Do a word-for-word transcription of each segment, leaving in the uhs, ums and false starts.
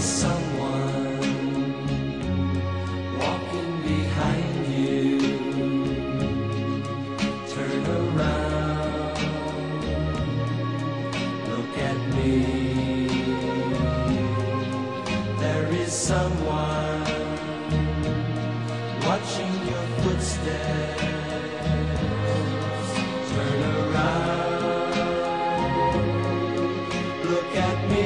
is someone walking behind you. Turn around, look at me. There is someone watching your footsteps. Turn around, look at me.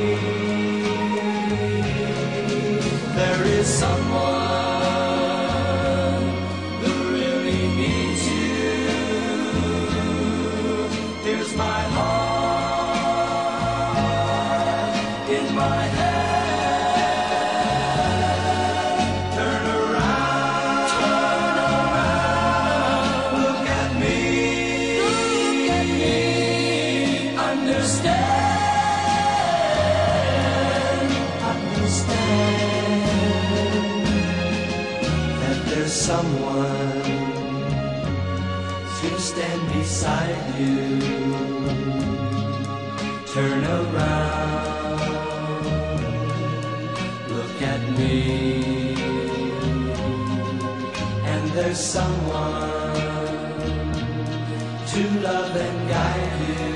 There is someone who really needs you. Here's my heart in my hand. Turn around, turn around, look at me, look at me, understand, understand that there's someone to stand beside you. Turn around, look at me, and there's someone to love and guide you.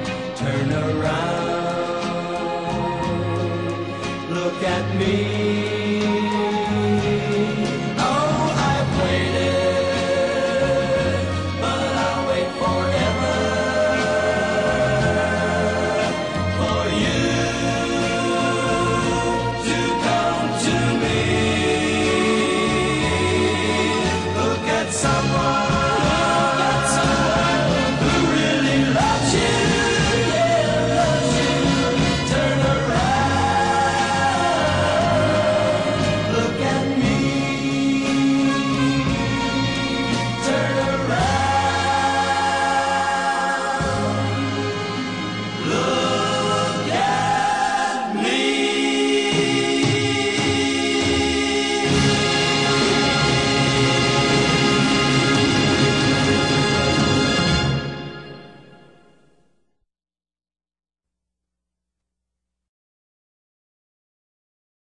Turn around, look at me.